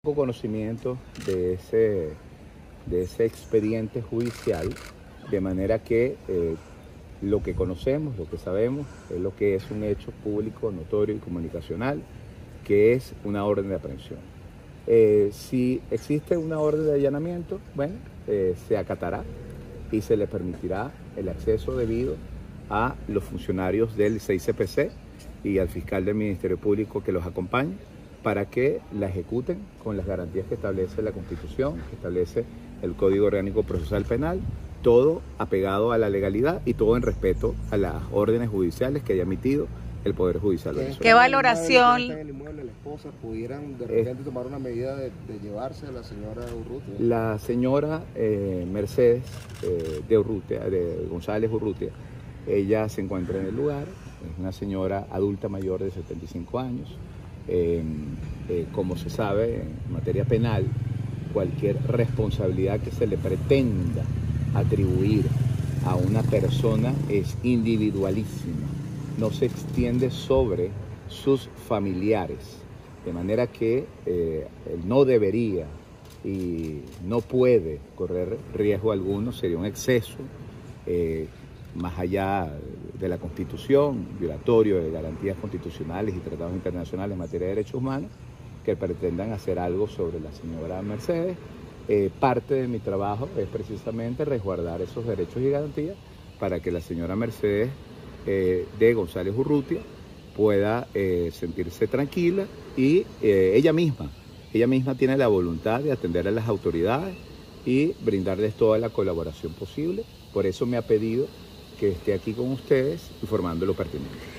conocimiento de ese expediente judicial, de manera que lo que conocemos, lo que sabemos, es lo que es un hecho público, notorio y comunicacional, que es una orden de aprehensión. Si existe una orden de allanamiento, bueno, se acatará y se le permitirá el acceso debido a los funcionarios del 6CPC y al fiscal del Ministerio Público que los acompañe para que la ejecuten con las garantías que establece la Constitución, que establece el Código Orgánico Procesal Penal, todo apegado a la legalidad y todo en respeto a las órdenes judiciales que haya emitido el Poder Judicial venezolano. ¿Qué valoración? En el inmueble, la esposa, ¿pudieran de repente tomar una medida de llevarse a la señora Urrutia? La señora Mercedes de González Urrutia, ella se encuentra en el lugar, es una señora adulta mayor de 75 años. Como se sabe, en materia penal, cualquier responsabilidad que se le pretenda atribuir a una persona es individualísima, no se extiende sobre sus familiares, de manera que no debería y no puede correr riesgo alguno, sería un exceso más allá de la Constitución, violatorio de garantías constitucionales y tratados internacionales en materia de derechos humanos, que pretendan hacer algo sobre la señora Mercedes. Parte de mi trabajo es precisamente resguardar esos derechos y garantías para que la señora Mercedes de González Urrutia pueda sentirse tranquila y ella misma tiene la voluntad de atender a las autoridades y brindarles toda la colaboración posible. Por eso me ha pedido que esté aquí con ustedes informando lo pertinente.